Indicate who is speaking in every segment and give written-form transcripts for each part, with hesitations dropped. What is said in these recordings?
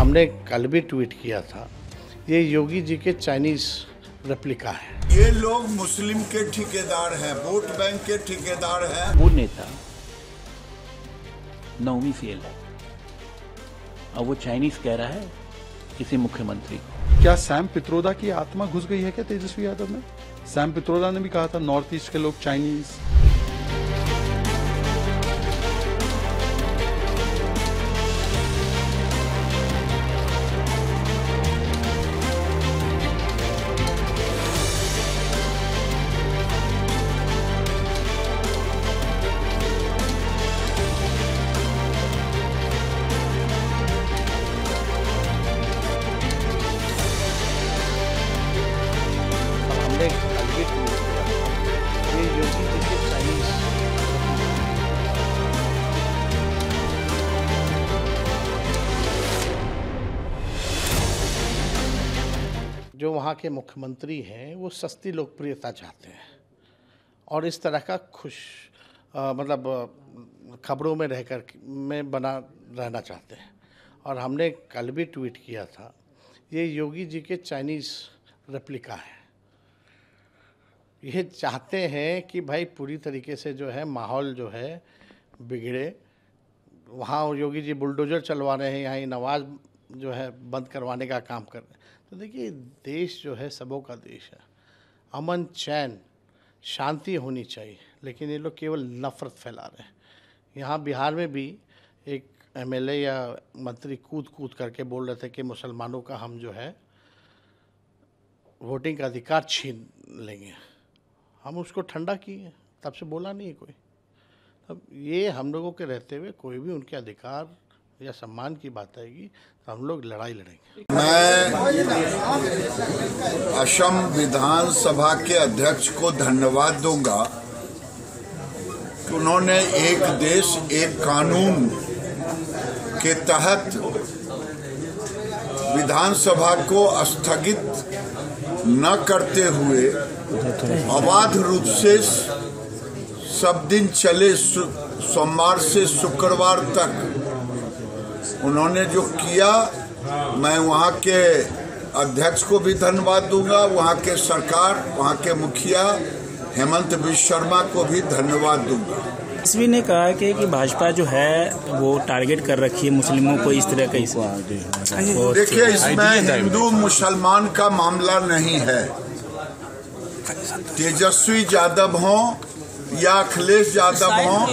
Speaker 1: हमने कल भी ट्वीट किया था, ये योगी जी के चाइनीज रेप्लिका है।
Speaker 2: ये लोग मुस्लिम के ठेकेदार हैं, वोट बैंक के ठेकेदार हैं।
Speaker 3: वो नेता नौवीं फेल है और वो चाइनीज कह रहा है किसी मुख्यमंत्री को।
Speaker 4: क्या सैम पित्रोदा की आत्मा घुस गई है क्या तेजस्वी यादव में? सैम पित्रोदा ने भी कहा था नॉर्थ ईस्ट के लोग चाइनीज।
Speaker 1: हमने कल भी ट्वीट किया था, ये योगी जी के चाइनीज जो वहाँ के मुख्यमंत्री हैं वो सस्ती लोकप्रियता चाहते हैं और इस तरह का खबरों में रहकर में बना रहना चाहते हैं। और हमने कल भी ट्वीट किया था, ये योगी जी के चाइनीज रेप्लिका है। ये चाहते हैं कि भाई पूरी तरीके से जो है माहौल जो है बिगड़े। वहाँ योगी जी बुलडोजर चलवा रहे हैं, यहाँ नवाज जो है बंद करवाने का काम कर रहे हैं। तो देखिए, देश जो है सबों का देश है, अमन चैन शांति होनी चाहिए, लेकिन ये लोग केवल नफरत फैला रहे हैं। यहाँ बिहार में भी एक एमएलए या मंत्री कूद करके बोल रहे थे कि मुसलमानों का हम जो है वोटिंग का अधिकार छीन लेंगे। हम उसको ठंडा किए, तब से बोला नहीं कोई। तब ये हम लोगों के रहते हुए कोई भी उनके अधिकार या सम्मान की बात आएगी तो हम लोग लड़ाई लड़ेंगे।
Speaker 2: मैं असम विधानसभा के अध्यक्ष को धन्यवाद दूंगा कि उन्होंने एक देश एक कानून के तहत विधानसभा को स्थगित न करते हुए अबाध रूप से सब दिन चले सोमवार से शुक्रवार तक उन्होंने जो किया, मैं वहाँ के अध्यक्ष को भी धन्यवाद दूंगा, वहाँ के सरकार, वहाँ के मुखिया हेमंत बिश्व शर्मा को भी धन्यवाद दूंगा।
Speaker 5: तेजस्वी ने कहा कि भाजपा जो है वो टारगेट कर रखी है मुस्लिमों को इस तरह का।
Speaker 2: देखिए, इसमें हिंदू मुसलमान का मामला नहीं है। तेजस्वी यादव हों या अखिलेश यादव हों,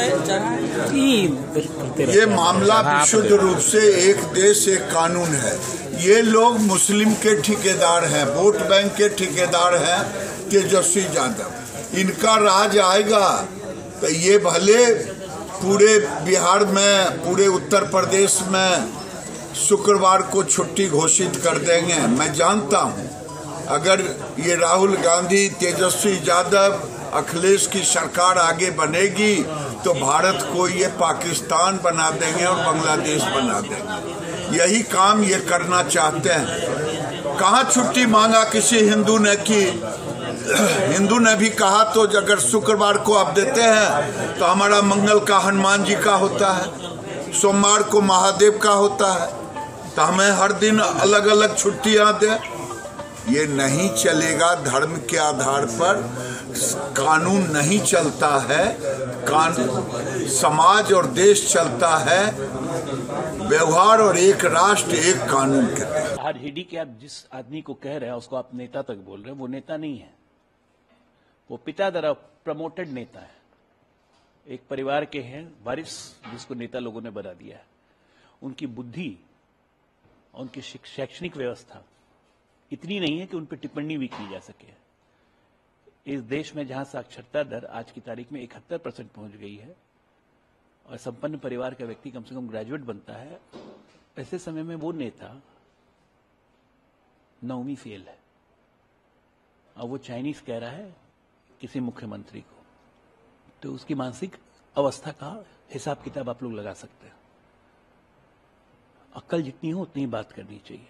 Speaker 2: ये मामला विशुद्ध रूप से एक देश एक कानून है। ये लोग मुस्लिम के ठेकेदार हैं, वोट बैंक के ठेकेदार हैं तेजस्वी यादव। इनका राज आएगा तो ये भले पूरे बिहार में, पूरे उत्तर प्रदेश में शुक्रवार को छुट्टी घोषित कर देंगे। मैं जानता हूँ अगर ये राहुल गांधी, तेजस्वी यादव, अखिलेश की सरकार आगे बनेगी तो भारत को ये पाकिस्तान बना देंगे और बांग्लादेश बना देंगे। यही काम ये करना चाहते हैं। कहाँ छुट्टी मांगा किसी हिंदू ने कि हिंदू ने भी कहा तो अगर शुक्रवार को आप देते हैं तो हमारा मंगल का हनुमान जी का होता है, सोमवार को महादेव का होता है, तो हमें हर दिन अलग अलग छुट्टियां दें। ये नहीं चलेगा। धर्म के आधार पर कानून नहीं चलता है, समाज और देश चलता है व्यवहार और एक राष्ट्र एक कानून के तहत।
Speaker 3: आज ईडी के आप जिस आदमी को कह रहे हैं उसको आप नेता तक बोल रहे हैं, वो नेता नहीं है, वो पिता द्वारा प्रमोटेड नेता है। एक परिवार के हैं वारिस, जिसको नेता लोगों ने बना दिया है। उनकी बुद्धि, उनकी शैक्षणिक व्यवस्था इतनी नहीं है कि उन पर टिप्पणी भी की जा सके। इस देश में जहां साक्षरता दर आज की तारीख में 71% पहुंच गई है और संपन्न परिवार का व्यक्ति कम से कम ग्रेजुएट बनता है, ऐसे समय में वो नेता नौवीं फेल है और वो चाइनीज कह रहा है किसी मुख्यमंत्री को। तो उसकी मानसिक अवस्था का हिसाब किताब आप लोग लगा सकते हैं। अक्ल जितनी हो उतनी बात करनी चाहिए।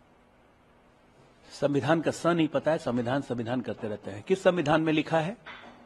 Speaker 3: संविधान का स नहीं पता है, संविधान करते रहते हैं। किस संविधान में लिखा है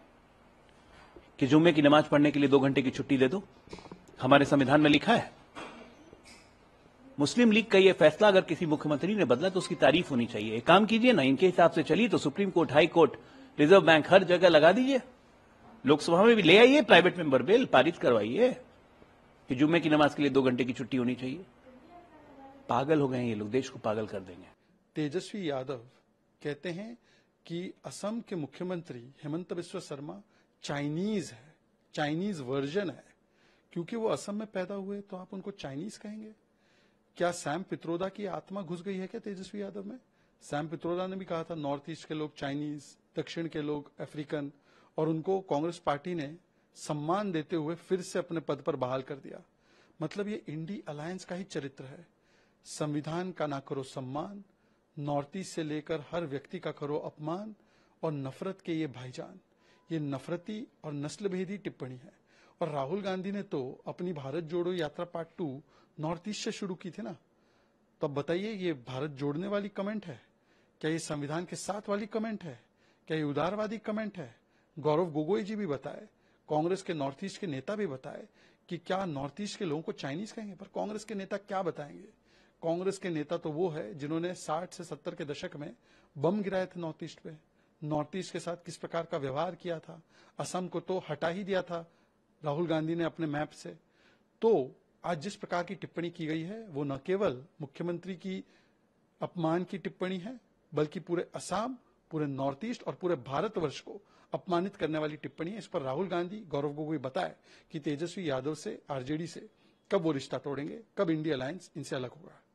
Speaker 3: कि जुम्मे की नमाज पढ़ने के लिए 2 घंटे की छुट्टी दे दो? हमारे संविधान में लिखा है? मुस्लिम लीग का ये फैसला अगर किसी मुख्यमंत्री ने बदला तो उसकी तारीफ होनी चाहिए। एक काम कीजिए ना, इनके हिसाब से चलिए तो supreme court, high court, reserve bank हर जगह लगा दीजिए। लोकसभा में भी ले आइए प्राइवेट मेंबर बिल, पारित करवाइए कि जुम्मे की नमाज के लिए 2 घंटे की छुट्टी होनी चाहिए। पागल हो गए हैं ये लोग, देश को पागल कर देंगे।
Speaker 4: तेजस्वी यादव कहते हैं कि असम के मुख्यमंत्री हेमंत बिस्वा शर्मा चाइनीज है, चाइनीज वर्जन है। क्योंकि वो असम में पैदा हुए तो आप उनको चाइनीज कहेंगे? क्या सैम पित्रोदा की आत्मा घुस गई है क्या तेजस्वी यादव में? सैम पित्रोदा ने भी कहा था नॉर्थ ईस्ट के लोग चाइनीज, दक्षिण के लोग अफ्रीकन, और उनको कांग्रेस पार्टी ने सम्मान देते हुए फिर से अपने पद पर बहाल कर दिया। मतलब ये इंडी अलायंस का ही चरित्र है। संविधान का ना करो सम्मान, नॉर्थ ईस्ट से लेकर हर व्यक्ति का करो अपमान, और नफरत के ये भाईजान। ये नफरती और नस्लभेदी टिप्पणी है। और राहुल गांधी ने तो अपनी भारत जोड़ो यात्रा पार्ट 2 नॉर्थ ईस्ट से शुरू की थी ना। तो अब बताइए, ये भारत जोड़ने वाली कमेंट है क्या? ये संविधान के साथ वाली कमेंट है क्या? ये उदारवादी कमेंट है? गौरव गोगोई जी भी बताए, कांग्रेस के नॉर्थ ईस्ट के नेता भी बताए कि क्या नॉर्थ ईस्ट के लोगों को चाइनीज कहेंगे। पर कांग्रेस के नेता क्या बताएंगे? कांग्रेस के नेता तो वो है जिन्होंने 60 से 70 के दशक में बम गिराए थे नॉर्थ ईस्ट पे, नॉर्थ ईस्ट के साथ किस प्रकार का व्यवहार किया था। असम को तो हटा ही दिया था राहुल गांधी ने अपने मैप से। तो आज जिस प्रकार की टिप्पणी की गई है वो न केवल मुख्यमंत्री की अपमान की टिप्पणी है, बल्कि पूरे असम, पूरे नॉर्थ ईस्ट और पूरे भारतवर्ष को अपमानित करने वाली टिप्पणी है। इस पर राहुल गांधी, गौरव गोगोई बताए कि तेजस्वी यादव से, आरजेडी से कब वो रिश्ता तोड़ेंगे, कब इंडिया अलायंस इनसे अलग होगा।